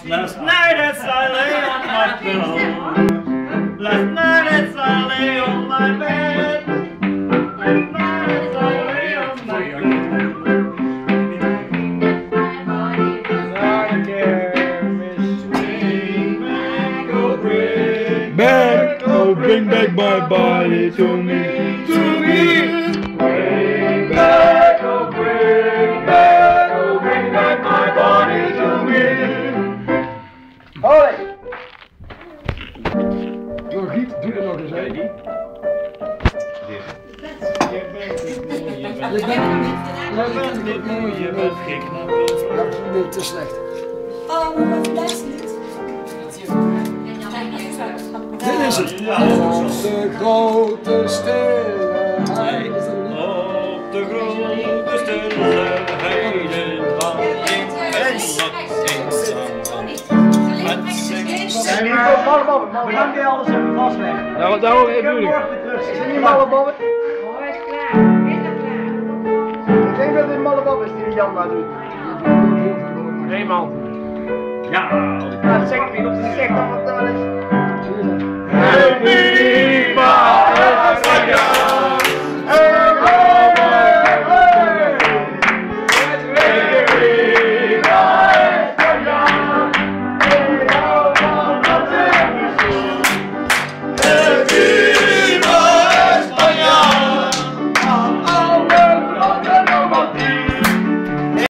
Last night as I lay on my pillow, last night as I lay on my bed, last night as I lay on my bed. Back, oh bring back my body to me, to me. Bring back, oh bring back, oh bring back my body to me. Hoi! Giet, doe er nog eens een. Je bent niet mooi, je bent geknapt. Nee, te slecht. Oh, maar wat luister niet. Dit is het. Op de grote stille heide. Op de grote stille heide van We gaan weer alles even vastleggen. Nou, nou even moeilijk. Is het niet malle bobben? Oh, hij is klaar. Helemaal klaar. Ik denk dat dit malle bob is die Jan nou doet. Nee man. Ja, zeg ik niet op de zegt dan wat dat is. Happy